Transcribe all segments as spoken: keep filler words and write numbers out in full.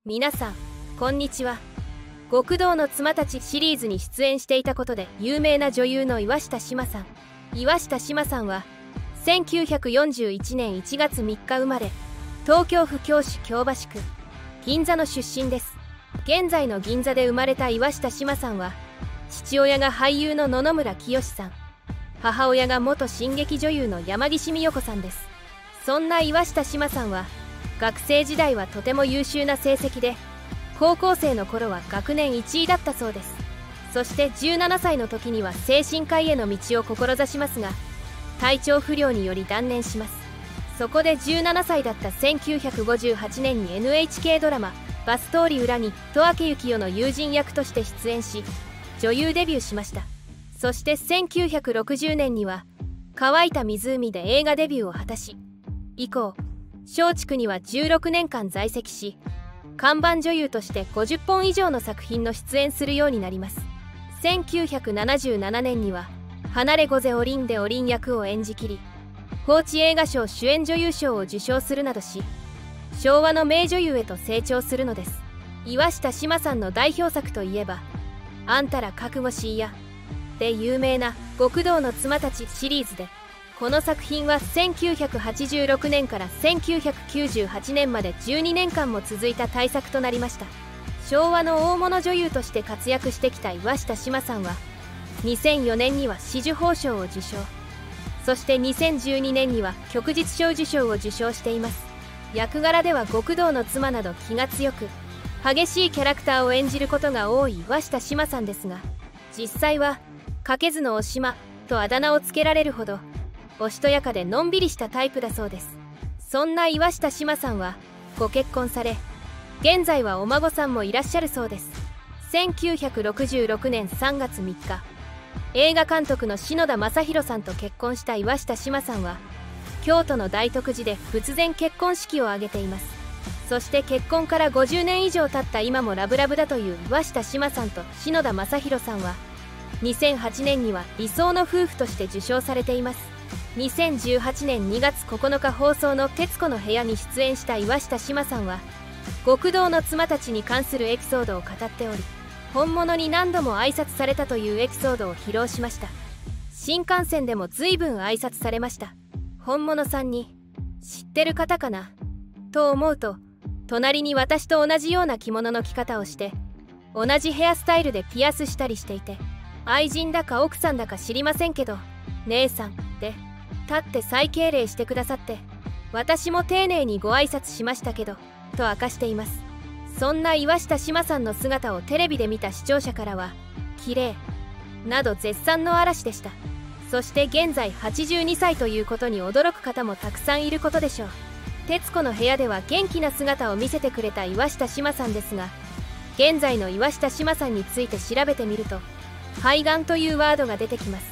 皆さんこんにちは。極道の妻たちシリーズに出演していたことで有名な女優の岩下志麻さん。岩下志麻さんはせんきゅうひゃくよんじゅういちねんいちがつみっか生まれ、東京府京市京橋区銀座の出身です。現在の銀座で生まれた岩下志麻さんは、父親が俳優の野々村清さん、母親が元新劇女優の山岸美代子さんです。そんな岩下志麻さんは学生時代はとても優秀な成績で、高校生の頃は学年いちいだったそうです。そしてじゅうななさいの時には精神科医への道を志しますが、体調不良により断念します。そこでじゅうななさいだったせんきゅうひゃくごじゅうはちねんに エヌエイチケー ドラマ「バス通り裏」に戸明幸代の友人役として出演し、女優デビューしました。そしてせんきゅうひゃくろくじゅうねんには「乾いた湖」で映画デビューを果たし、以降松竹にはじゅうろくねんかん在籍し、看板女優としてごじゅっぽん以上の作品の出演するようになります。せんきゅうひゃくななじゅうななねんには「離れ御ぜおりん」でおりん役を演じきり、報知映画賞主演女優賞を受賞するなどし、昭和の名女優へと成長するのです。岩下志麻さんの代表作といえば「あんたら覚悟しいや」で有名な「極道の妻たち」シリーズで、この作品はせんきゅうひゃくはちじゅうろくねんからせんきゅうひゃくきゅうじゅうはちねんまでじゅうにねんかんも続いた大作となりました。昭和の大物女優として活躍してきた岩下志麻さんはにせんよねんには紫綬褒章を受賞、そしてにせんじゅうにねんには旭日小綬章を受賞しています。役柄では極道の妻など気が強く激しいキャラクターを演じることが多い岩下志麻さんですが、実際はかけずのおしまとあだ名をつけられるほどおしとやかでのんびりしたタイプだそうです。そんな岩下志麻さんはご結婚され、現在はお孫さんもいらっしゃるそうです。せんきゅうひゃくろくじゅうろくねんさんがつみっか、映画監督の篠田正宏さんと結婚した岩下志麻さんは、京都の大徳寺で仏前結婚式を挙げています。そして結婚からごじゅうねん以上経った今もラブラブだという岩下志麻さんと篠田正宏さんは、にせんはちねんには理想の夫婦として受賞されています。にせんじゅうはちねんにがつここのか放送の「徹子の部屋」に出演した岩下志麻さんは、極道の妻たちに関するエピソードを語っており、本物に何度も挨拶されたというエピソードを披露しました。新幹線でも随分挨拶されました。本物さんに「知ってる方かな?」と思うと、隣に私と同じような着物の着方をして、同じヘアスタイルでピアスしたりしていて、愛人だか奥さんだか知りませんけど「姉さん」で立って再敬礼してくださって、私も丁寧にご挨拶しましたけどと明かしています。そんな岩下志麻さんの姿をテレビで見た視聴者からは「綺麗」など絶賛の嵐でした。そして現在はちじゅうにさいということに驚く方もたくさんいることでしょう。徹子の部屋では元気な姿を見せてくれた岩下志麻さんですが、現在の岩下志麻さんについて調べてみると肺がんというワードが出てきます。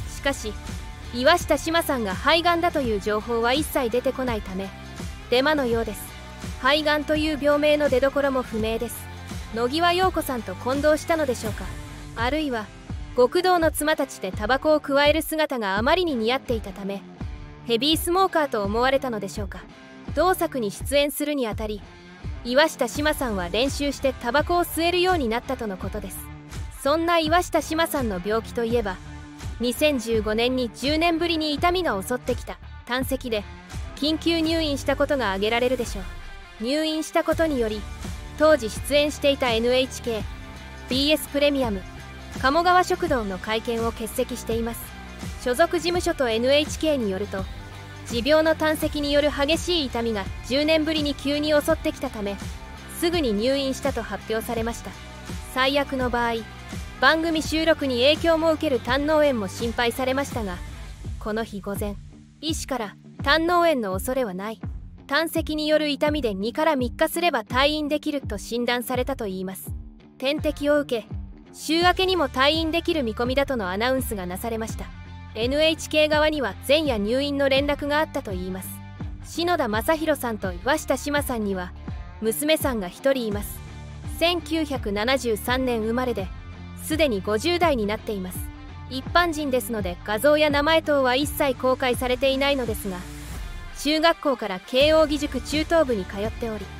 しかし岩下志麻さんが肺がんだという情報は一切出てこないためデマのようです。肺がんという病名の出どころも不明です。野際陽子さんと混同したのでしょうか、あるいは極道の妻たちでタバコをくわえる姿があまりに似合っていたためヘビースモーカーと思われたのでしょうか。同作に出演するにあたり、岩下志麻さんは練習してタバコを吸えるようになったとのことです。そんな岩下志麻さんの病気といえば、にせんじゅうごねんにじゅうねんぶりに痛みが襲ってきた胆石で緊急入院したことが挙げられるでしょう。入院したことにより当時出演していた エヌエイチケー、ビーエス プレミアム、鴨川食堂の会見を欠席しています。所属事務所と エヌエイチケー によると、持病の胆石による激しい痛みがじゅうねんぶりに急に襲ってきたためすぐに入院したと発表されました。最悪の場合番組収録に影響も受ける胆嚢炎も心配されましたが、この日午前医師から胆嚢炎の恐れはない、胆石による痛みでにからみっかすれば退院できると診断されたといいます。点滴を受け週明けにも退院できる見込みだとのアナウンスがなされました。 エヌエイチケー 側には前夜入院の連絡があったといいます。篠田正宏さんと岩下志麻さんには娘さんがひとりいます。せんきゅうひゃくななじゅうさんねん生まれですでにごじゅうだいになっています。一般人ですので画像や名前等は一切公開されていないのですが、中学校から慶應義塾中等部に通っており、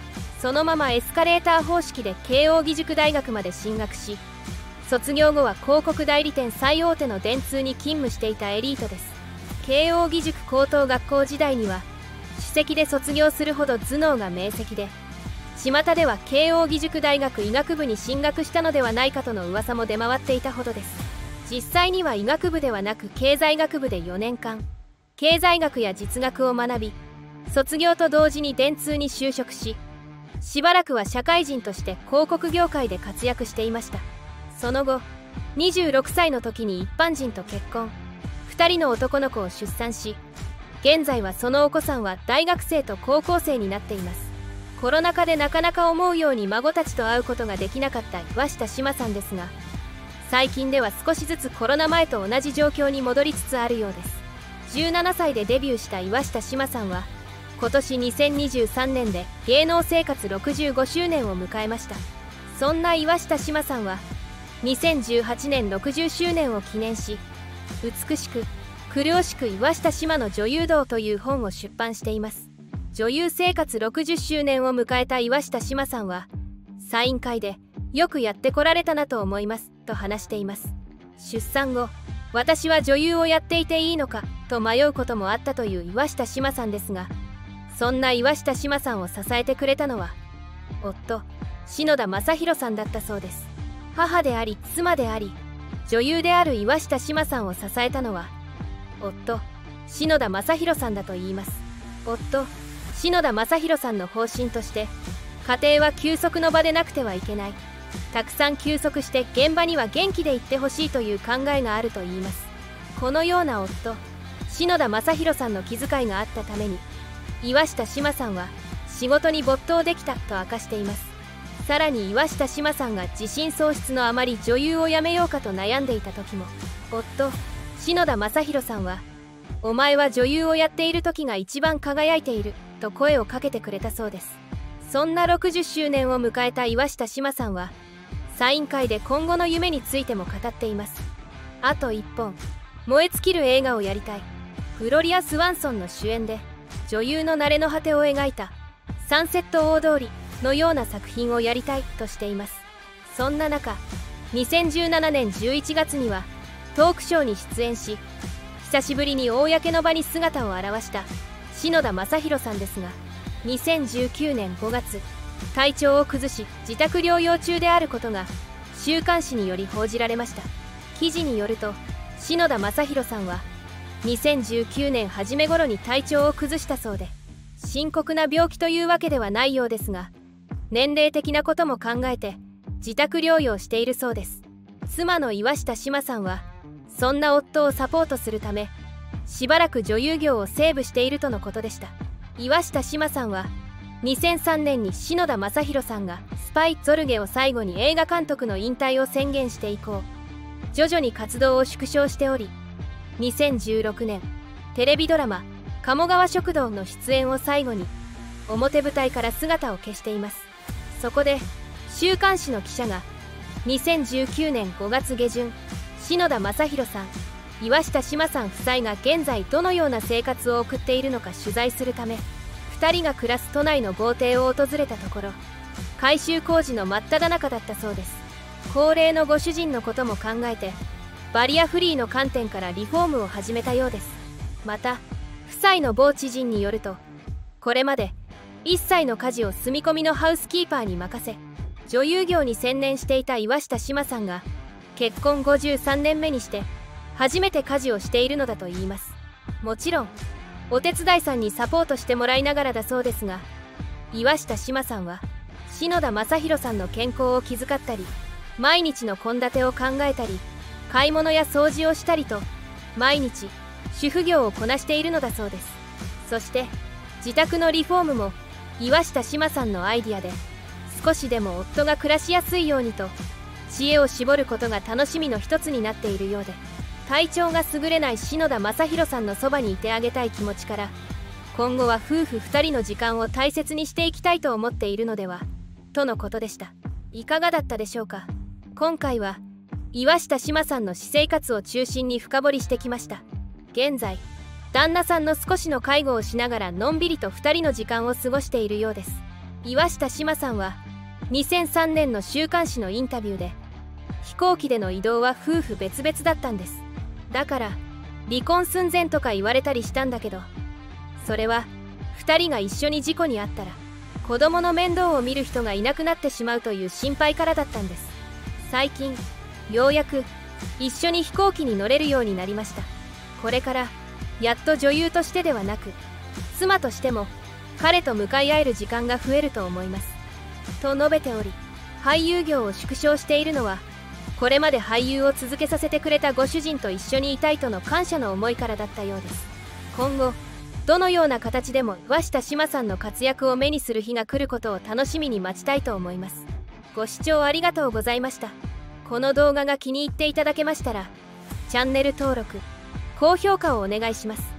そのままエスカレーター方式で慶應義塾大学まで進学し、卒業後は広告代理店最大手の電通に勤務していたエリートです。慶應義塾高等学校時代には首席で卒業するほど頭脳が明晰で、巷では慶應義塾大学医学部に進学したのではないかとの噂も出回っていたほどです。実際には医学部ではなく経済学部でよねんかん経済学や実学を学び、卒業と同時に電通に就職し、しばらくは社会人として広告業界で活躍していました。その後にじゅうろくさいの時に一般人と結婚、ふたりの男の子を出産し、現在はそのお子さんは大学生と高校生になっています。コロナ禍でなかなか思うように孫たちと会うことができなかった岩下志麻さんですが、最近では少しずつコロナ前と同じ状況に戻りつつあるようです。じゅうななさいでデビューした岩下志麻さんは今年にせんにじゅうさんねんで芸能生活ろくじゅうごしゅうねんを迎えました。そんな岩下志麻さんはにせんじゅうはちねんろくじゅっしゅうねんを記念し、美しく麗しく岩下志麻の女優道という本を出版しています。女優生活ろくじゅっしゅうねんを迎えた岩下志麻さんはサイン会でよくやってこられたなと思いますと話しています。出産後、私は女優をやっていていいのかと迷うこともあったという岩下志麻さんですが、そんな岩下志麻さんを支えてくれたのは夫篠田正宏さんだったそうです。母であり妻であり女優である岩下志麻さんを支えたのは夫篠田正宏さんだといいます。夫篠田正宏さんの方針として、家庭は休息の場でなくてはいけない、たくさん休息して現場には元気で行ってほしいという考えがあるといいます。このような夫篠田正宏さんの気遣いがあったために、岩下志麻さんは仕事に没頭できたと明かしています。さらに岩下志麻さんが自信喪失のあまり女優を辞めようかと悩んでいた時も、夫篠田正宏さんは「お前は女優をやっている時が一番輝いている」と声をかけてくれたそうです。そんなろくじゅっしゅうねんを迎えた岩下志麻さんはサイン会で今後の夢についても語っています。あといっぽん燃え尽きる映画をやりたい。グロリア・スワンソンの主演で女優の慣れの果てを描いたサンセット大通りのような作品をやりたいとしています。そんな中、にせんじゅうななねんじゅういちがつにはトークショーに出演し、久しぶりに公の場に姿を現した篠田正宏さんですが、にせんじゅうきゅうねんごがつ体調を崩し自宅療養中であることが週刊誌により報じられました。記事によると、篠田正宏さんはにせんじゅうきゅうねん初め頃に体調を崩したそうで、深刻な病気というわけではないようですが、年齢的なことも考えて自宅療養しているそうです。妻の岩下志麻さんはそんな夫をサポートするためしばらく女優業をセーブしているとのことでした。岩下志麻さんはにせんさんねんに篠田正宏さんがスパイ・ゾルゲを最後に映画監督の引退を宣言して以降、徐々に活動を縮小しており、にせんじゅうろくねんテレビドラマ「鴨川食堂」の出演を最後に表舞台から姿を消しています。そこで週刊誌の記者がにせんじゅうきゅうねんごがつげじゅん、篠田正宏さん、岩下志麻さん夫妻が現在どのような生活を送っているのか取材するため、ふたりが暮らす都内の豪邸を訪れたところ、改修工事の真っ只中だったそうです。高齢のご主人のことも考えてバリアフリーの観点からリフォームを始めたようです。また夫妻の某知人によると、これまで一切の家事を住み込みのハウスキーパーに任せ女優業に専念していた岩下志麻さんが結婚ごじゅうさんねんめにして初めて家事をしているのだといいます。もちろんお手伝いさんにサポートしてもらいながらだそうですが、岩下志麻さんは篠田正宏さんの健康を気遣ったり、毎日の献立を考えたり、買い物や掃除をしたりと毎日主婦業をこなしているのだそうです。そして自宅のリフォームも岩下志麻さんのアイディアで、少しでも夫が暮らしやすいようにと知恵を絞ることが楽しみの一つになっているようで、体調が優れない篠田正宏さんのそばにいてあげたい気持ちから、今後は夫婦ふたりの時間を大切にしていきたいと思っているのではとのことでした。いかがだったでしょうか。今回は岩下志麻さんの私生活を中心に深掘りしてきました。現在旦那さんの少しの介護をしながらのんびりとふたりの時間を過ごしているようです。 岩下志麻さんはにせんさんねんの週刊誌のインタビューで、飛行機での移動は夫婦別々だったんです。だから離婚寸前とか言われたりしたんだけど、それはふたりが一緒に事故に遭ったら子供の面倒を見る人がいなくなってしまうという心配からだったんです。最近ようやく一緒に飛行機に乗れるようになりました。これからやっと女優としてではなく妻としても彼と向かい合える時間が増えると思いますと述べており、俳優業を縮小しているのはこれまで俳優を続けさせてくれたご主人と一緒にいたいとの感謝の思いからだったようです。今後どのような形でも岩下志麻さんの活躍を目にする日が来ることを楽しみに待ちたいと思います。ご視聴ありがとうございました。この動画が気に入っていただけましたらチャンネル登録高評価をお願いします。